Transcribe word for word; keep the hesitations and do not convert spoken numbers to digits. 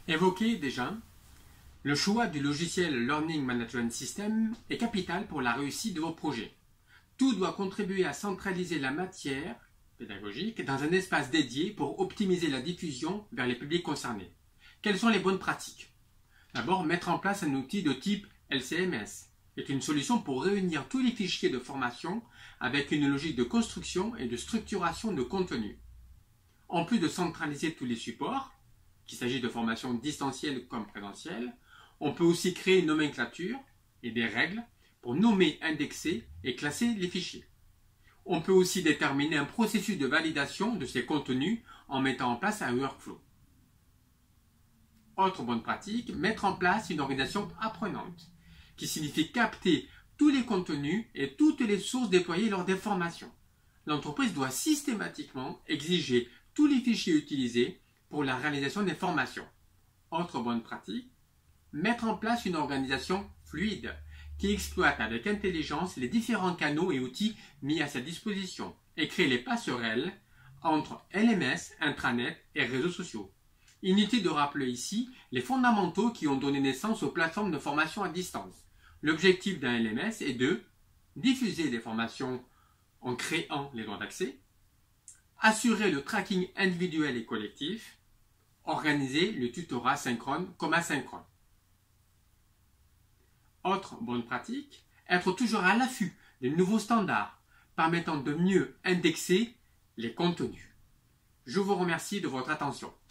Évoqué déjà, le choix du logiciel Learning Management System est capital pour la réussite de vos projets. Tout doit contribuer à centraliser la matière pédagogique dans un espace dédié pour optimiser la diffusion vers les publics concernés. Quelles sont les bonnes pratiques? D'abord, mettre en place un outil de type L C M S est une solution pour réunir tous les fichiers de formation avec une logique de construction et de structuration de contenu. En plus de centraliser tous les supports, qu'il s'agisse de formation distancielle comme présentielle, on peut aussi créer une nomenclature et des règles pour nommer, indexer et classer les fichiers. On peut aussi déterminer un processus de validation de ces contenus en mettant en place un workflow. Autre bonne pratique, mettre en place une organisation apprenante, qui signifie capter tous les contenus et toutes les sources déployées lors des formations. L'entreprise doit systématiquement exiger tous les fichiers utilisés pour la réalisation des formations. Autre bonne pratique, mettre en place une organisation fluide qui exploite avec intelligence les différents canaux et outils mis à sa disposition et crée les passerelles entre L M S, intranet et réseaux sociaux. Inutile de rappeler ici les fondamentaux qui ont donné naissance aux plateformes de formation à distance. L'objectif d'un L M S est de diffuser des formations en créant les droits d'accès, assurer le tracking individuel et collectif, organiser le tutorat synchrone comme asynchrone. Autre bonne pratique, être toujours à l'affût des nouveaux standards permettant de mieux indexer les contenus. Je vous remercie de votre attention.